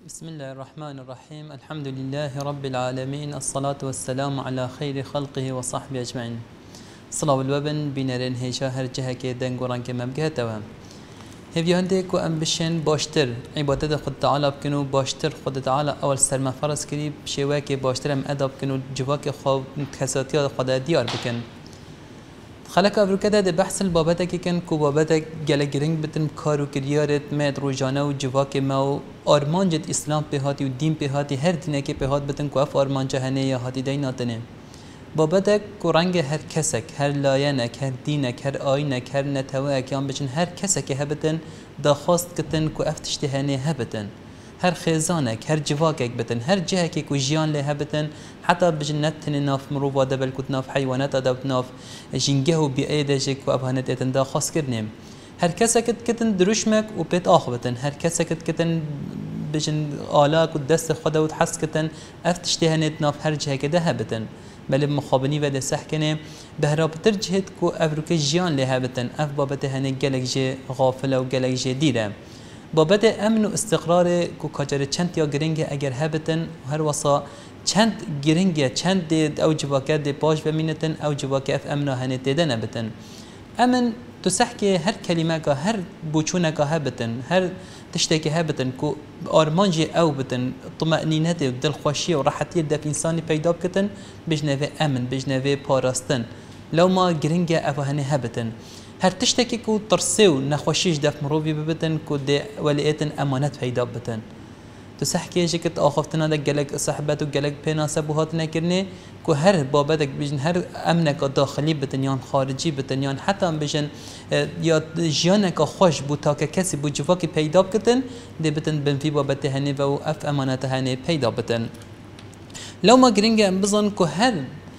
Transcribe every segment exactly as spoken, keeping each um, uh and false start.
بسم الله الرحمن الرحيم. الحمد لله رب العالمين، الصلاة والسلام على خير خلقه وصحبه أجمعين. صلاة الوبن بنرين هيشا هر جهة كي دنگوران كي مبقه توام هفي هندك وأم بشن باشتر عبادت خود تعالى بكنو باشتر خود تعالى أول سرما فرس كريب شواكي باشتر ام أدب كنو جواك خو كساتيا خود ديار بكن خلق افریقا ده بحث البابته که کن کو بابته گله گرینگ بتن کارو کریارت مد روزانه و جواک ما و آرمان جد اسلام به هاتی و دین به هاتی هر دینه که به هات بتن کو اف آرمان جهنه یا هاتی دیناتنه بابته کو رنگ هر کسک هر لاینک هر دینک هر آینک هر نتوه کیان بچن هر کسک هبتن داخواست کتن کو اف تشتهنه هبتن هر خزانك هر جواكك بتن هر جهك كو جيان له بتن حتى بجنت ناف مروفا دبل كنت ناف حيوانات ادب ناف جنجه بايدجك وابهانت اتن دا خاص كرنم هر كسكت كتن دروشمك وبيت اخ بتن هر كسكت كتن بجن آلاك ودست خدا وتحس كتن افتشتهنت ناف هر جهك ده بتن بل مخابني ودا سحكنه بهراب ترجهت كو افروك جيان له بتن اف بابته هنه جلك جي غافله وجلك جي ديره بابت امن و استقرار کو کجار چند یا گرینگ اگر هبتن هر وصا چند گرینگ چند او جواکت دی باش بمینتن او جواکت اف امن هنه دیدن بتن امن تسحكي هر كلمة كا هر بوچونه كا هبتن هر تشتكي هبتن كو آرمانجي او بتن طمأنينة دل خوشية و راحتية دف انساني پیدا بكتن بجنوه امن بجنوه پاراستن لو ما گرینگ او هنه هبتن هر تشتكي كو ترسيو نخوشيش دف مروفي ببتن كو دي وليتن امانات پیدا بتن تسحكي جكت آخفتنا دا جلق صحبت و جلق بينا سبوهات نكرني كو هر بابتك بجن هر امنك داخلي بتن يان خارجي بتن يان حتى بجن يا جيانك خوش بو تاك كسي بو جواكي پیدا بكتن دي بتن بنفي بابت هني و اف امانات هني پیدا بتن لو ما گرنگ بزن كو هر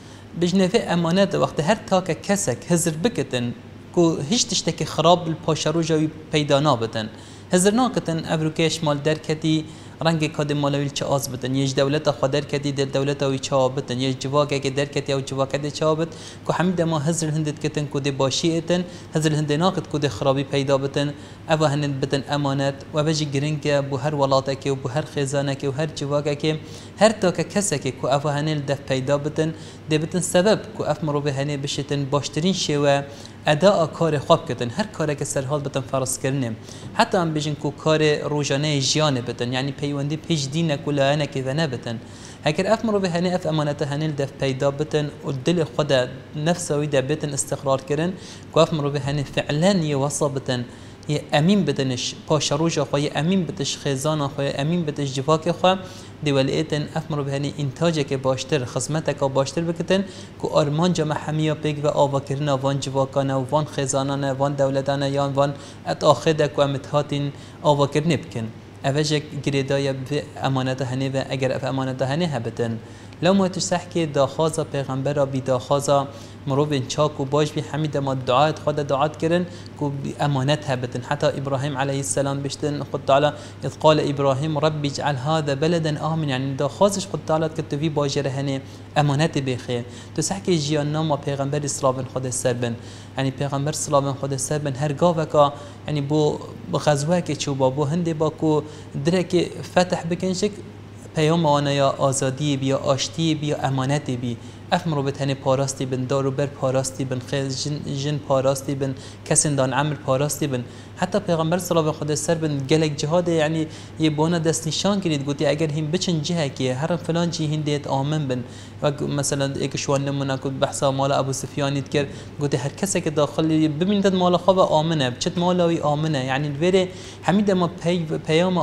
بجن في امانات وقت هر تاك كسك هزر بكتن کو هیچ تشتکی خراب الپاشرو جوی پیدا نابتن هزر ناکتن ابروکش مال درکتی رنگ کاد مالویل چه آز بتن یه دولت خودر کتی در دولت اوی چه بتن یه جواگه که درکتی او جواگه چه بت کو حمید ما هزر هندت کتن کو دی باشیتن هزر هند ناکت کو دی خرابی پیدا بتن او هند بتن امانت و بجی گرینگ بو هر ولاته که و بو هر خزانه که و هر جواگه که هر تا که کسی که کو او هند دف پیدا بتن دی بتن سبب کو اف مرو به هنه بشتن باشترین شیوه اداء کار خواب کردن هر کاری که سر حال بتن فرض کردن حتی هم بجن کو کار روزانه جیان بتن یعنی پیوندی پیش دین کلا انا که نه بتن هکر اف مرو به هنه اف امانت هنه دف پیدا بتن و دل خدا نفسه ویدا بتن استقرار کردن کو اف مرو به هنه فعلا یوصل بتن یه امین بتنش پاشروج خو یه امین بتش خزانه خو امین بتش جواک خو دی ولایتن افمرو بهنی انتاج که باشتر خدمت که باشتر بکتن که آرمان جمع همیا پیک و آوا کردن وان جواکانه و وان خزانانه وان دولتانه یا وان اتاخده که امتحاتین آوا کردن بکن اوجه گریدای به امانت هنی و اگر اف امانت هنی هبتن لو ما تشتحكي داخازا پیغمبر بی داخازا مروبين چاك و باش بي حميد ما دعاءت خدا دعاءت كرن كو امانتها بتن حتى ابراهيم عليه السلام بيشتن خد تعالى اذ قال ابراهيم ربي اجعل هذا بلدا امن يعني داخازش خد تعالى كتبي باجر هني امانت بخير تسحكي جيانا ما پیغمبر اسلام خدا سربن يعني پیغمبر اسلام خدا سربن هر گاوكا يعني بو غزوه که چوبا بو هندي باكو درك فتح بكنشك پیام آنها یا آزادی بی یا آشتی بی یا امانت بی افمرو بتنی پاراستی بن دارو بر پاراستی بن خیز جن, جن پاراستی بن کسین دان عمل پاراستی بن حتی پیغمبر صلی الله علیه و سر بن گلک جهاد یعنی یه بونا دست نشان کرد گویی اگر هم بچن جهه که هر فلان جی هندیت آمن بن و مثلا یک شوان نمونه که بحثا مال ابو سفیانیت کرد گویی هر کسی که داخلی ببیند مال خواب آمنه بچت مالوی آمنه یعنی الوره حمید ما پی پیام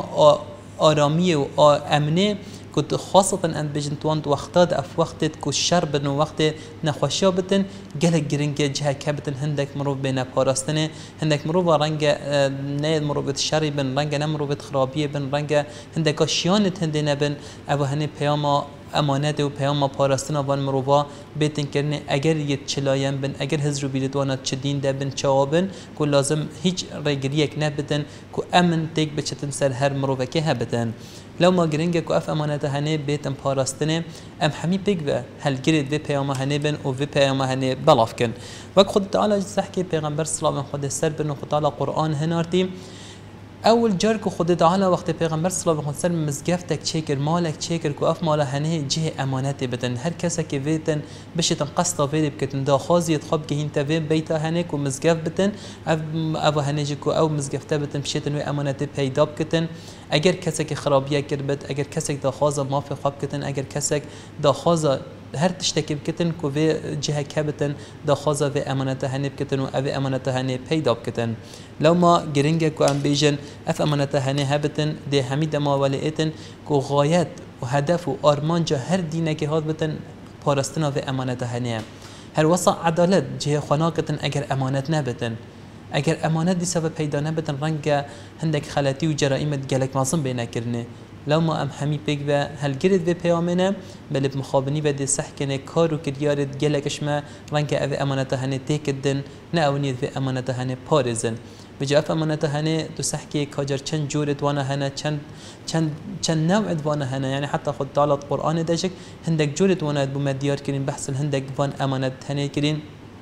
آرامی و امنه كنت خاصة أن بجنتوان وقتاد أف وقت كو شرب إنه وقت نخوشيا بتن جلك جرينجا جها كابتن هندك مروف بين باراستنه هندك مروف رنجا نيد مروف بتشري بن رنجا نمروف بتخرابية بن رنجا هندك أشيانت هندنا بن أبو هني بياما امانت و پیام پاراستنا وان مروبا بیتن کرنه اگر یه چلایم بن اگر هزرو بیلدوانا چدین ده بن چوابن کو لازم هیچ رگریک نبتن کو امن تیک بچتن سر هر مروبا که هبتن لو ما گرینگه کو اف امانت هنه بیتن پاراستنه ام همی پیک و هل گرید و پیام هنه بن و و پیام هنه بلاف کن وقت خود تعالی سحکی پیغمبر صلی الله علیه و خود سر بن خود تعالی قرآن هنارتی اول جار کو خود تعالی وقت پیغمبر صلی الله علیه و سلم مزگفتک چیکر مالک چیکر کو اف مال هنه جه امانت بدن هر کس که ویتن بشتن قسطا ویل بکتن دا خازیت خب که هنت وی بیت هنه کو مزگف بتن او هنه کو او مزگفته بتن بشتن و امانت پیدا بکتن اگر کسی که خرابیه کرد اگر کسی دا خازا مافی خواب کتن اگر کسی دا خازا هر تشتكي بكتن كو في جهة كابتن دا خازا في امانته هني بكتن و او امانته هني پیدا بكتن لو ما جرينجا كو ام بيجن اف امانته هني هبتن دي حميد ما ولئتن كو غايات و هدف و ارمانجا هر دينه كي هاد بتن پارستنا في امانته هني هر وصا عدالت جهة خناكتن اگر امانت نبتن اگر امانت دي سبب پیدا نبتن رنگا هندك خلاتي و جرائمت گلك معصم بينا كرنه لو ما ام همي بيك و هل جرد في بيامنا بل بمخابني ودي سحكنه كارو كريارد جلكش ما رنك او امانته هنه تيكدن نه اونيد في امانته هنه پارزن بجا اف امانته هنه تو سحكي كاجر چند جورت وانا هنه چند چند چند نوع وانا هنه يعني حتى خد تعالى القرآن داشك هندك جورت وانا بما ديار كرين بحث هندك وان امانت هنه كرين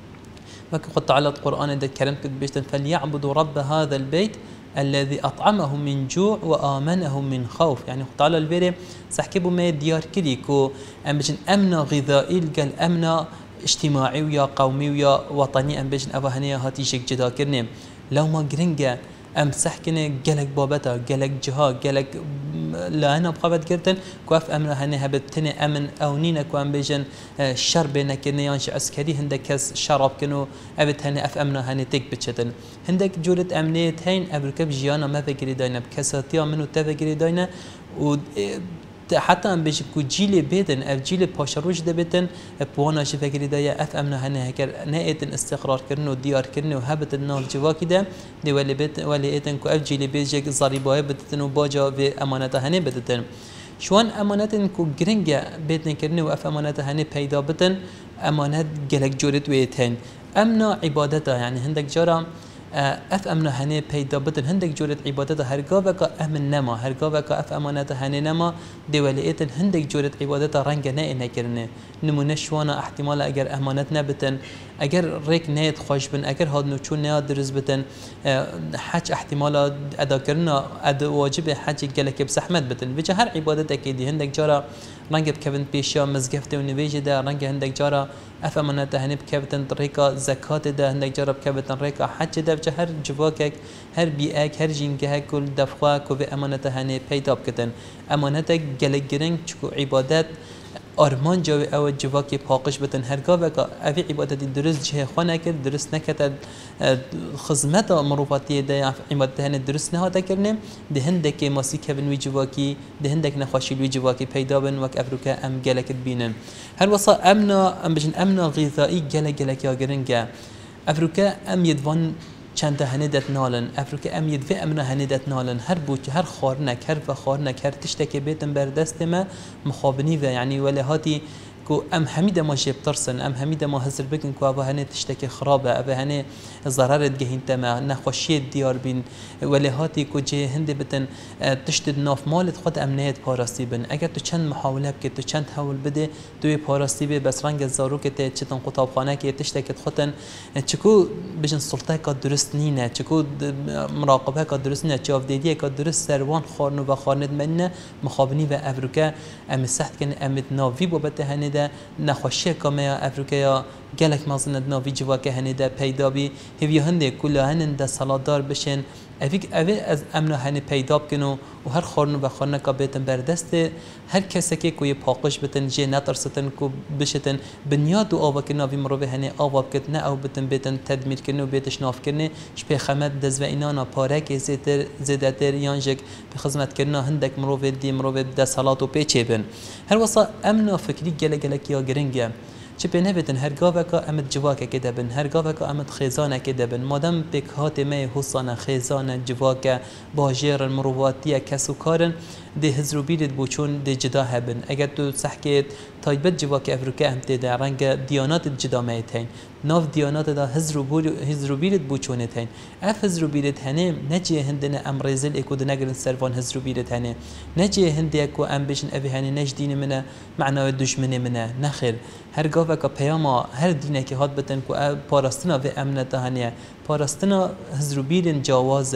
وكي خد تعالى القرآن ده كرم كد بيشتن فليعبدوا رب هذا البيت الذي أطعمهم من جوع وآمنهم من خوف يعني تعالى البيري سحكبوا ما ديار كليكو أم بجن أمنا غذائي قال أمنا اجتماعي ويا قومي ويا وطني أم بجن أبهنيا هاتيشك جدا كرني لو ما جرينجا أم سحكني جلك بابتا جلك جها جلك لا أنا بخبت كرتن كوف أمنا هني هبتني أمن أو نينا كوام بيجن شر بينا كني يانش عسكري هندك كاس شراب كنو أبت هني أف أمنا هني تك بتشتن هندك جورة أمنية هين أبركب جيانا ما فكري داينا بكساتيا منو تفكري داينا و حتى ام بيش كو جيل بيتن اف جيل باشروج دبتن بوانا شي فكري دايا اف امنا هنا هكر نايتن استقرار كرنو ديار كرنو هبت النار جواكي ده دي ولي بيت ولي ايتن كو اف جيل بيجك ضريبه بتتن وباجا في امانته هني بتتن شوان امانتن كو جرينجا بيتن كرنو اف امانته هني پیدا بتن امانت جلك جورت ويتن امنا عبادته يعني هندك جرا اف امنا هني پیدا بتن هندك جورت عبادته هرگاوك امن نما هرگاوك اف امانته هني نما دوليتن هندك جورت عبادته رنگ نه نکرنه نمونه شوانا احتمال اگر امانت نبتن اگر ریک نیت خوش بن اگر هاد نو چون نه درز بتن حج احتمال ادا کرنا اد واجب حج گلک بزحمت بتن بجا هر عبادت اكيد هندك جارا رنگ بكبن بيشا مزگفته و نویج ده رنگ هندك جارا اف امانته هني بكبتن طريقه زکات ده هندك جارا بكبتن طريقه حج ده بجا هر جواكك هر بيئك هر جنگه كل دفخه كو في امانته هني پیدا بكتن امانته گلک گرنگ چكو عبادت آرمان جاوی او جواکی پاقش بتن هرگاه وکا اوی عبادتی درست جه خانه کرد درست نکتد خدمت مروفاتی ده عبادت هنه درست نهاده کرنه ده هندک ماسی کبن وی جواکی ده هندک نخواشی وی جواکی پیدا بن وک افروکا ام گلکت بینن هر وصا امنا ام بجن امنا غذایی گل گلک یا گرنگه افروکا ام یدوان چند هندت نالن افریقا امید و امنا هندت نالن هر بوچ هر خارنک هر فخارنک هر تشتکی بیتن بر دست ما مخابنی و یعنی ولی هاتی کو ام حمید ما جيب ترسن ام حمید ما هزر بكن كو ابا هني تشتكي خرابه ابا هني ضرر جهين تما نخوشيه ديار بين ولی هاتی کو جه هند بتن تشتد ناف مالت خود امنیت پاراستی بن اگر تو چند محاوله بك تو چند حاول بده تو پاراستی به بس رنگ زارو که ته چتن قطابخانه که تشتكي خودن چکو بجن سلطه کا درست نینه چکو مراقبه کا درست نه چاف دیدی کا درست سروان خارنو و خارند منه مخابنی و افریقا ام سخت کن ام ناوی بابت هنی ده نخوشی کامه افریقا گلک مازند ناوی جوا که هنی ده پیدا بی هیوی هنده کل هنن ده سالادار بشن اویک اوی از امن هنی پیدا بکنو و هر خارنو و خارنه کا بیتن بردست هر کسی که کوی پاقش بتن جه نترستن کو بشتن بنیاد و آوا که ناوی مروه هنی آوا بکت نه او بتن بیتن تدمیر کنو بیتش ناف کنه شپی خمد دز و اینانا پاره که زیتر زیدتر یانجک به خدمت کردن هندک مروه دی مروه ده سالات و پیچه بن هر وصا امن فکری گله گله کیا گرنگه چه بینه بتن هر گاوه که امد جواکه که دبن هر گاوه که امد خیزانه که دبن مادم بکهات می حسانه خیزانه جواکه باجر مرواتیه کسو کارن ده هزرو بیرد بوچون ده جدا هبن اگر تو سحکیت تایبت جواکه افریقا هم تیده رنگ دیانات جدا میتین ناف دیانات دا هزرو بیرد بوچونه تین اف هزرو بیرد هنه نجی هندن ام ریزل اکو ده نگرن سروان هزرو بیرد هنه نجی هندی اکو ام بشن اوی هنه نج دین منه معنای دشمنی منه نخیر هر گاوه که پیاما هر دینه که هات بتن که پاراستنا و امنت هنه پاراستنا هزرو بیرن جوازن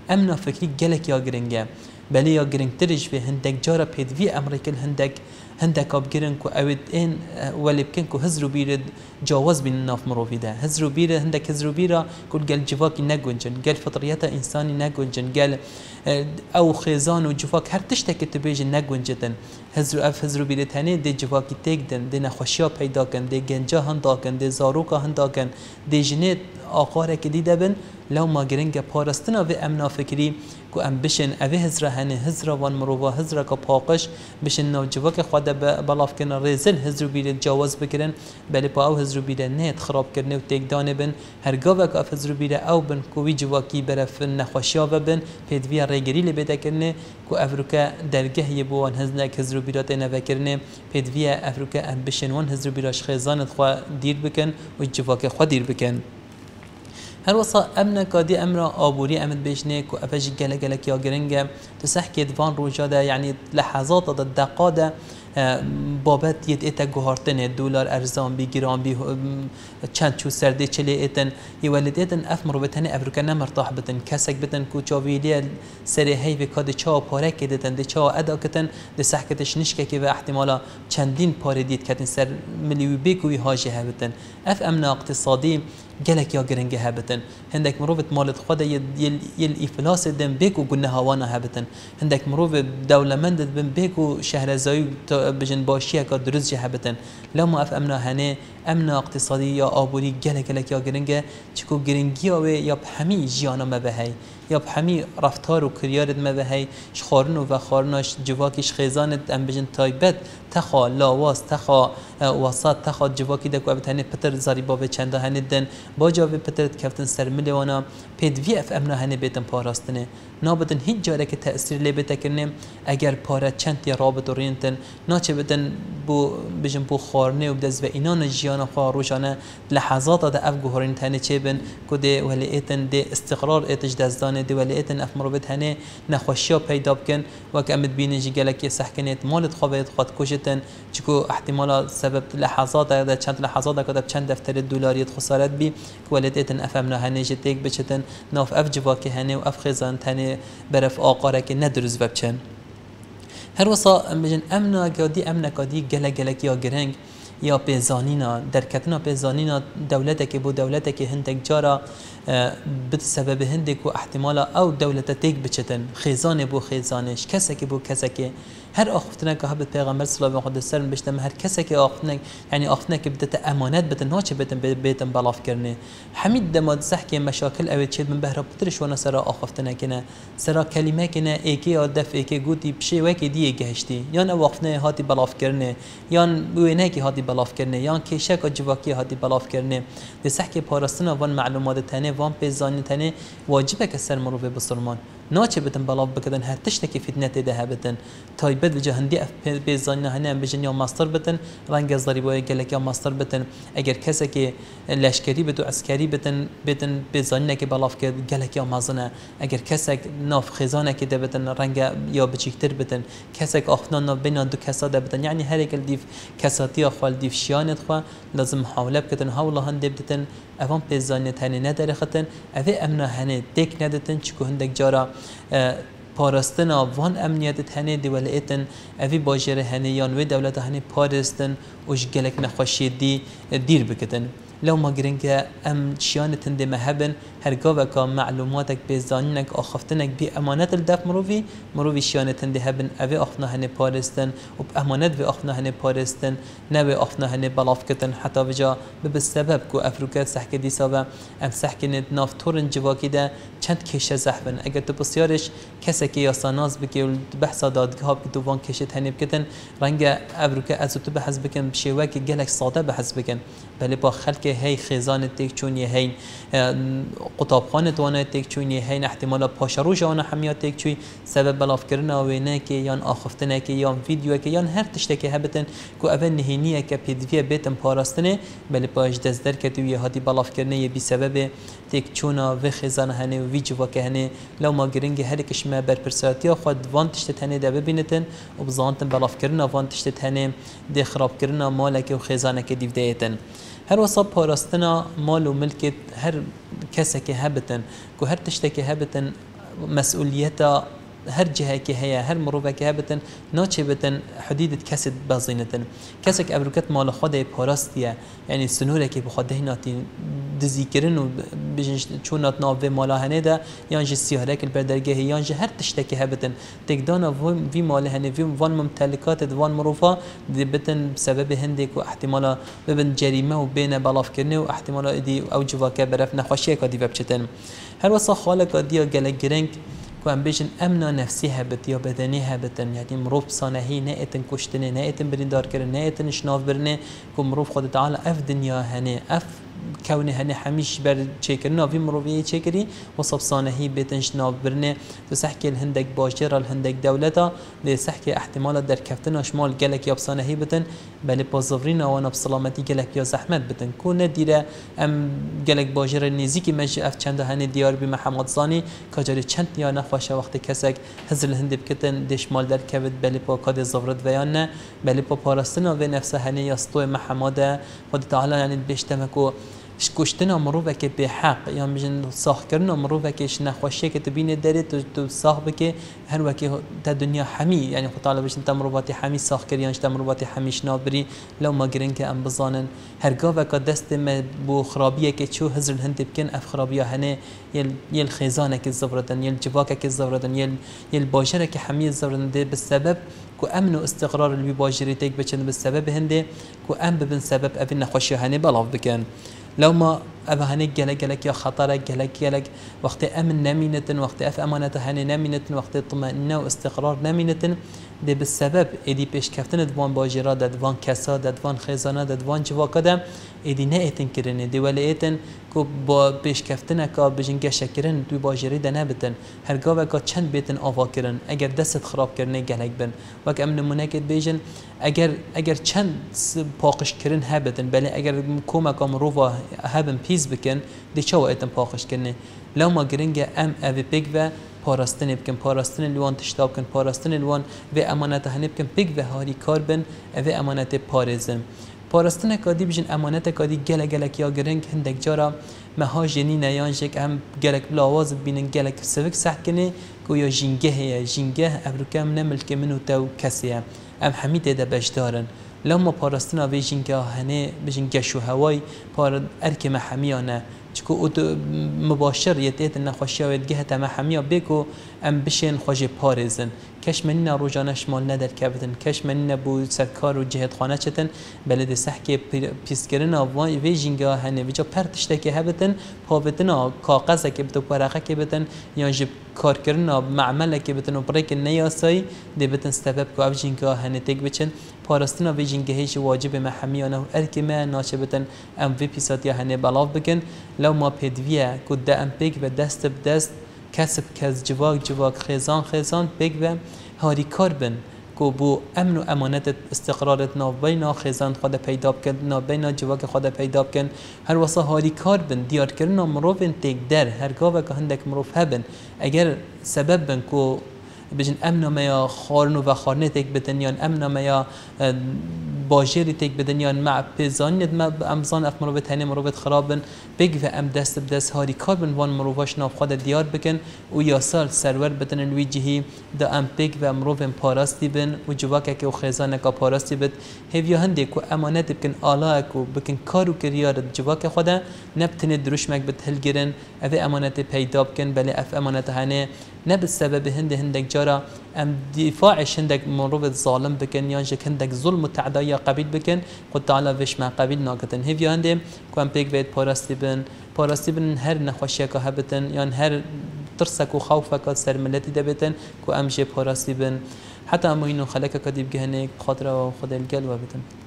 امنا فکری گلک یا گرنگه بله یا گرنگ ترش به هندک جارا پیدوی امریکا هندک هندك أبجرن كو أود إن ولی بکن كو هزرو بيرد جواز بين ناف مروفي ده هزرو بيرد هندك هزرو بيرا كل قال جواكي نجونجن قال فطريات إنساني نجونجن قال أو خزان وجواك هر تشتك تبيج نجونجتن هزرو أف هزرو بيرد هني دي جواكي تيجدن دي نخوشيا پیدا کن دي جنجا هندا کن دي زاروكا هندا کن دي جنت آخاره كدي دبن لو ما جرنجا پارستنا و امنا فكري كو ام بشن اوه هزرا هنه هزرا وان مروفا هزرا کا پاقش بشن نو جواك خواده بلاف کن رزل هزرو بيرد جواز بكرن بله با او هزرو بيرد نهت خراب کرنه و تيك دانه بن هرگاوك اف هزرو بيرد او بن كوي جواكي برف نخوشيا بن پیدوی ریگری لبدا کرنه كو افروكا درگه يبو وان هزنك هزرو بيرد نفكرنه پیدوی افروكا ام بشن وان هزرو بيرش خيزان خوا دير بكن و جواك خوا دير بكن هر وصا امنا كادي امرا آبوری امد بيشنك وافجي جل جلك يا جرنجا تسحكي دفان روجادا يعني لحظات الدقادة بابت يد اتا جوهرتن الدولار ارزان بي جرام بي چند چو سرده چلي اتن يولد اتن اف مروبتن افريكا نمرتاح بتن كسك بتن كو چاويلي سري هي بكاد چا پاره كدتن دي چا ادا كتن دي سحكتش نشكه كي احتمالا چندين پاره ديت كتن سر مليوي بيكوي هاجي هبتن اف امنا اقتصادي جلك يا جرنجة هبتن هندك مروفة مالت خدا يل يل يل إفلاس دم بيكو قلنا هوانا هبتن هندك مروفة دولة مند دم بيكو شهر زايو بجن باشية كدرز هبتن لما أف أمنا هني أمنا اقتصادية آبوري جلك جلك يا جرنجة تكو جرنجيا ويا بحمي جيانا ما بهاي یا بحمی رفتار و کریارت مبهی شخارن و خارناش جواکیش خیزانت ام بجن تایبت تخا لاواز تخا وسط تخا جواکی دکو ابتنی پتر زاری باب چنده هندن با جاوی پترت کفتن سر ملیوانا پیدوی اف امنا هنی بیتن پاراستنه نابدن هیچ جاره که تأثیر لی بتکنیم اگر پارا چند یا رابط رینتن ناچه بدن بو بجن بو خارنه و بدز و اینان جیان خواه روشانه لحظات ده اف گوهرین تنه چه بن کده ولی ایتن ده استقرار ایتش دزدانه ده ولی ایتن اف مروبت هنه نخوشیا پیدا بکن و که امد بینجی گلکی سحکنیت مالت خوابیت خواد کشتن چکو احتمالا سبب لحظات ده چند لحظات کده چند دفتر دولاریت خسارت بی ولی ایتن اف امنا هنه جتیک بچتن ناف اف جواکی هنه و اف خزان تنه برف آقاره که ندرز بچن هر وصا بجن امنا کادی امنا کادی گله گله یا گرنگ یا پیزانینا در کتنا پیزانینا دولت که بو دولت که هندک جارا بسبب هندك واحتمالا او دولة تيك بچتن خيزان بو خيزانش كسك بو كسك هر اختنا كهبت پیغمبر صلى الله عليه وسلم بشتم هر كسك اختنا يعني اختنا بدت امانات بتن ناچ بتن بيتن بلاف کرنه حميد دماد سحكي مشاكل او تشيل من بهره بترش وانا سرا اختنا كنا سرا كلمه كنا ايكي ادف ايكي گوتي بشي وكي دي گهشتي يان وقتنا هاتي بلاف کرنه يان وينكي هاتي بلاف کرنه يان كيشك جواكي هاتي بلاف کرنه دي سحكي پاراستنا وان معلومات تاني وان پیزانی تنه واجبه که سر مروه بسلمان ناچه بتن بلاف بکدن هر تشتکی فتنه ده بتن تایبت و جهندی اف پیزانی هنه ام بجن یا ماستر بتن رنگ از ضریبای گلک یا ماستر بتن اگر کسی که لشکری بتو عسکری بتن بتن پیزانی که بلاف کد گلک یا مازنه اگر کسی ناف خزانه که ده بتن رنگ یا بچیکتر بتن کسی که آخنا بین دو کسا ده بتن یعنی هر یک دیف کساتی خال دیف شیانت خوا لازم حاوله بکدن حاوله هنده بتن اوان پیزانی تنه نداره ختن اوه امنا هنه دک ندتن چکو هندک جارا پارستنا وان امنیت هنه دولتن اوی باجره هنه یان و دولت هنه پارستن وش گلک نخوشی دی دیر بکتن لو ما گرنگه ام شیان تنده مهبن هرگاه که معلوماتک بیزانینک آخفتنک بی امانت الدف مروی مروی شیان تنده هبن اوی آخنا هنه پارستن و امانت و آخنا هنه پارستن نوی آخنا هنه بلاف کتن حتی وجا به سبب که افریقا سحک دی سابه ام سحک نافتورن جواکی ده چند کشه زحبن اگر تو بسیارش کسی که یاساناز بکی و بحث دادگاه بکی تو وان کشت هنه بکتن رنگ افریقا از تو بحث بکن بشیوه که گلک ساده بحث بکن بله با خلق هی خزان تک چونی هی قطابخانه توانه تک چونی هی احتمالا پاشروش آن حمیات تک چوی سبب بلاف کردن آوینه که یان آخفتنه که یان ویدیو که یان هر تشته که هبتن که اول نهینیه که پیدویه بیتن پاراستنه بله باش دزدر کتوی هاتی بلاف کردنه بی سبب تک چونا و خزان هنه و ویجوا که هنه لو ما گرنگ هر کشمه بر پرساتی خود وان تشته تنه ده ببینتن و بزانتن بلاف کردن وان تشته تنه ده خراب کردن مالک و خزانه که دیو دیتن هر وصاب پاراستنا مال و ملکت هر کسی که هبتن که هر تشته که هبتن مسؤوليته هر جهه که هيا هر مروفه که هبتن ناچه بتن حدود کسد بازینتن کسک ابروکت مال خود پاراستیه یعنی سنوره که بخواد هناتی دزیکرن و بجنش چونات ناو مالا هنه ده یانج سیاره کل بردرگه یانج هر تشتکی هبتن تقدانا وی مال هنه وی وان ممتلکات دوان مروفا دی بتن بسبب هندک و احتمالا ببن جریمه و بین بلاف کرنه و احتمالا ادی او جواکه برف نخوشیه که دی بچتن هر وصا خالق دیا گلک گرنگ كوان بيجن أمنا نفسي هبت يا بدني هبتن يعني مروف صانهي نائتن كشتني نائتن برين دار كرن نائتن شناف برني كو مروف خد تعالى أف دنيا هني أف كوني هني حميش بر تشيكرنا في مروفية تشيكري وصب صانهي بيتن شناف برني تسحكي الهندك باجرة الهندك دولتا لسحكي احتمال در كفتنا شمال جلك يا بصانهي بتن بل بازفرين وانا بسلامتي جلك يا زحمت بتن كون ديره ام جلك باجرة نزيكي مج اف چند هني ديار بمحمد زاني كجاري چند يا نخوشه وقت كسك هزل الهند بكتن دشمال در كبد بل با كاد زفرت ويانا بل با پاراستنا و نفسه هني يستوي محمد خد تعالى يعني بيشتمكو کشتنا مروفه که به حق یا میشن ساخت کردن مروفه کهش نخوشیه که تبینه داره تو تو ساخت بکه هر وقتی تا دنیا حمی یعنی خود طالب بشن تمروفاتی حمی ساخت کردن تمروفاتی حمیش نابری لو ما گرین که ام بزانن هرگاه وقت دست ما بو خرابیه که چو هزر الهند بکن اف خرابیه هنه یل یل خزانه که زفردن یل جواکه که زفردن یل یل باجره که حمی زفردن ده بسبب كو امن و استقرار اللي باجري تيك بچن بالسبب هندي كو ام بن سبب ابن نخوشي هني بلاف بكن لو ما ابا هني جلك جلك يا خطر جلك جلك وقت امن نمينه وقت اف امانه هني نمينه وقت طمانينه واستقرار نمينه ده بالسبب ادي پیش کفتن دوان باجرا دوان کسا دوان خزانه دوان جواکده ادي نهتن کرنه دی ولایتن کو با پیش کفتن کا بجنگ شکرن تو باجری ده نبتن هرگاه وکا چند بیتن آوا کرن اگر دست خراب کرنه گلک بن وک امن منکت بیجن اگر اگر چند پاقش کرن هبتن بله اگر کوما کام رووا هبن پیز بکن دی چاو ایتن پاقش کرنه لو ما گرنگ ام اوی پیگ و پاراستن بکن پاراستن لوان تشتاب کن پاراستن لوان و امانت هنب کن پیگ و هاری کار بن و امانت پارزن پاراستن کادی بجن امانت کادی گله گلک یا گرنگ هندک جارا مها جنی نیان شک هم گلک بلاواز بینن گلک سوک سخت کنه کو یا جنگه یا جنگه ابروکم نملک منو تو کسیه ام حمید ده بشدارن لما پاراستن اوی جنگه هنه بجن گشو هوای پار ارک محمیانه چکو اوت مباشر یتیت نخوشی و جهت محمیه بگو ام بشین خوش پارزن کش منی روزانش مال ندر کبتن کش منی نبود سکار و جهت خانه چتن بلد سحکی پیسکرن آوای وی جنگه هنه ویجا پرتشته که هبتن پاوتنا کاغذه که بتو پرقه که بتن یا جب کار کردن معمله که بتن و برای نیاسایی دی بتن سبب که او جنگه هنه تک بچن پاراستنا وی جنگه هیچ واجب محمیانه و ارک ما ناچه بتن ام وی پیساتی هنه بلاف بکن لو ما پیدویه کد ام پیک و دست بدست کسب کس جواک جواک خزان خزان پیک و هاری کار بن کو بو امن و امانت استقرارت نابینا خزان خود پیدا کن نابینا جواک خود پیدا کن هر واسه هاری کار بن دیار کردن مروفن تک در هرگاه که هندک مروف هبن اگر سبب بن کو بجن امن ما یا خارن و خارنه تک بدنیان امن ما یا باجری تک بدنیان مع پیزانیت ما امزان اف مروت هنی مروت خرابن بگ و ام دست بدست هاری کار بن وان مروواش ناف خود دیار بکن و یا سال سرور بدن الویجهی دا ام بگ و مروفن پاراستی بن و جواکه که خیزانه کا پاراستی بد هیویا هندی کو امانت بکن آلا کو بکن کارو کریار جواکه خدا نبتن دروش مک بتهلگرن اف امانت پیدا بکن بله اف امانت هنی نب السبب هند هندك جرى ام دفاعش هندك مروت ظالم بكن يانجك هندك ظلم وتعدايا قبيل بكن قد تعالى فيش مع قبيل ناقتن هيفيا هندي كوان بيك بيت باراستي بن باراستي بن هر نخوشيك هبتن يان هر ترسك وخوفك سر ملتي دبتن كو امجي باراستي بن حتى امينو خلك كديب جهنك خاطره وخد القلب بتن